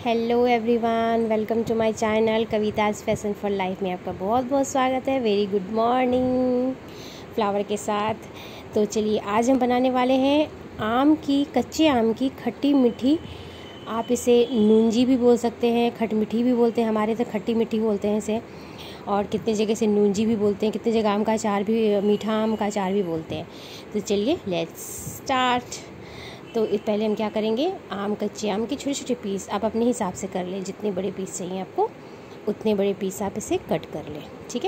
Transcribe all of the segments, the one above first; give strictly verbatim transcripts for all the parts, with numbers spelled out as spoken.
Hello everyone, welcome to my channel Kavita's fashion for life में आपका बहुत बहुत स्वागत है। वेरी गुड मॉर्निंग फ्लावर के साथ। तो चलिए आज हम बनाने वाले हैं आम की कच्चे आम की खट्टी मीठी, आप इसे नूंजी भी बोल सकते हैं, खट मीठी भी बोलते हैं, हमारे तो खट्टी मीठी बोलते हैं इसे, और कितने जगह से नूंजी भी बोलते हैं, कितने जगह आम का अचार भी, मीठा आम का अचार भी बोलते हैं। तो चलिए लेट्स स्टार्ट। तो पहले हम क्या करेंगे, आम कच्चे आम के छोटे छोटे पीस आप अपने हिसाब से कर लें, जितने बड़े पीस चाहिए आपको उतने बड़े पीस आप इसे कट कर लें, ठीक है।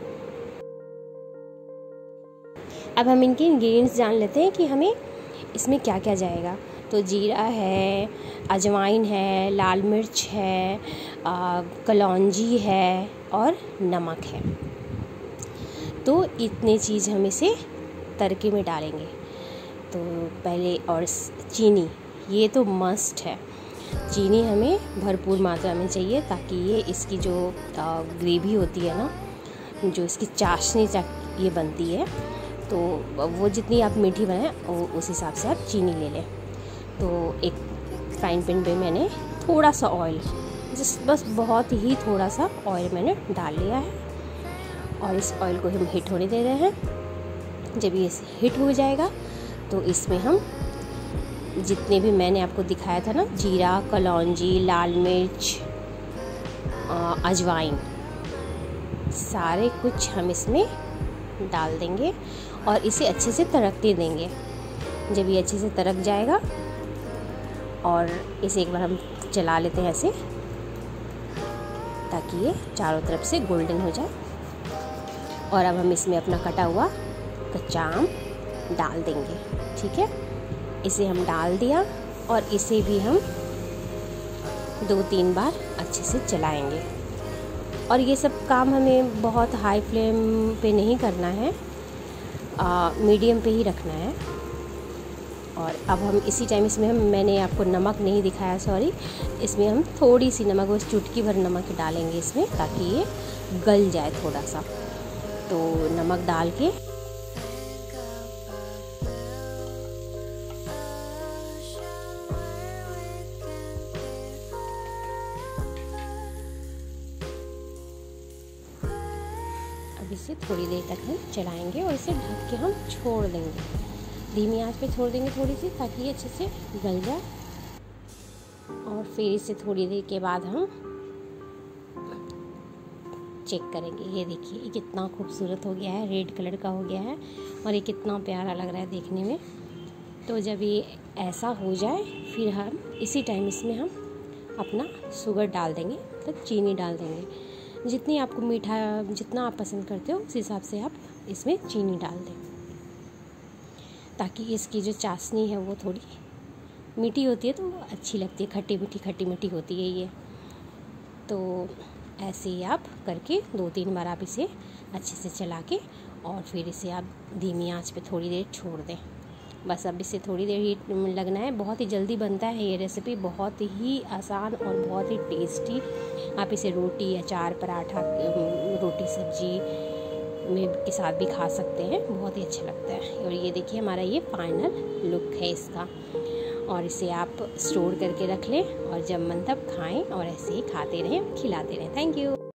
अब हम इनके इंग्रेडिएंट्स जान लेते हैं कि हमें इसमें क्या क्या जाएगा। तो जीरा है, अजवाइन है, लाल मिर्च है, कलौंजी है और नमक है। तो इतने चीज़ हम इसे तड़के में डालेंगे। तो पहले, और चीनी, ये तो मस्ट है, चीनी हमें भरपूर मात्रा में चाहिए ताकि ये इसकी जो ग्रेवी होती है ना, जो इसकी चाशनी ये बनती है, तो वो जितनी आप मीठी बनाएं वो उस हिसाब से आप चीनी ले लें। तो एक फ्राइंग पैन पे मैंने थोड़ा सा ऑयल, जिस बस बहुत ही थोड़ा सा ऑयल मैंने डाल लिया है और इस ऑयल को हम हीट होने दे रहे हैं। जब ये हीट हो जाएगा तो इसमें हम जितने भी मैंने आपको दिखाया था ना, जीरा, कलौंजी, लाल मिर्च, अजवाइन, सारे कुछ हम इसमें डाल देंगे और इसे अच्छे से तड़कते देंगे। जब ये अच्छे से तड़क जाएगा और इसे एक बार हम चला लेते हैं ऐसे, ताकि ये चारों तरफ से गोल्डन हो जाए। और अब हम इसमें अपना कटा हुआ कच्चा आम डाल देंगे, ठीक है। इसे हम डाल दिया और इसे भी हम दो तीन बार अच्छे से चलाएंगे। और ये सब काम हमें बहुत हाई फ्लेम पे नहीं करना है, मीडियम पे ही रखना है। और अब हम इसी टाइम इसमें हम, मैंने आपको नमक नहीं दिखाया, सॉरी, इसमें हम थोड़ी सी नमक, बस चुटकी भर नमक डालेंगे इसमें ताकि ये गल जाए थोड़ा सा। तो नमक डाल के अब इसे थोड़ी देर तक हम चलाएंगे और इसे ढक के हम छोड़ देंगे, धीमी आंच पे छोड़ देंगे थोड़ी सी, ताकि ये अच्छे से गल जाए। और फिर इसे थोड़ी देर के बाद हम चेक करेंगे। ये देखिए ये कितना खूबसूरत हो गया है, रेड कलर का हो गया है और ये कितना प्यारा लग रहा है देखने में। तो जब ये ऐसा हो जाए फिर हम इसी टाइम इसमें हम अपना शुगर डाल देंगे, मतलब चीनी डाल देंगे। जितनी आपको मीठा, जितना आप पसंद करते हो उस हिसाब से आप इसमें चीनी डाल दें, ताकि इसकी जो चाशनी है वो थोड़ी मीठी होती है तो अच्छी लगती है, खट्टी मीठी खट्टी मीठी होती है ये। तो ऐसे ही आप करके दो तीन बार आप इसे अच्छे से चला के और फिर इसे आप धीमी आंच पे थोड़ी देर छोड़ दें। बस अब इसे थोड़ी देर ही लगना है, बहुत ही जल्दी बनता है ये रेसिपी, बहुत ही आसान और बहुत ही टेस्टी। आप इसे रोटी, अचार, पराठा, रोटी, सब्जी में के साथ भी खा सकते हैं, बहुत ही अच्छा लगता है। और ये देखिए हमारा ये फाइनल लुक है इसका। और इसे आप स्टोर करके रख लें और जब मन तब खाएं और ऐसे ही खाते रहें, खिलाते रहें। Thank you.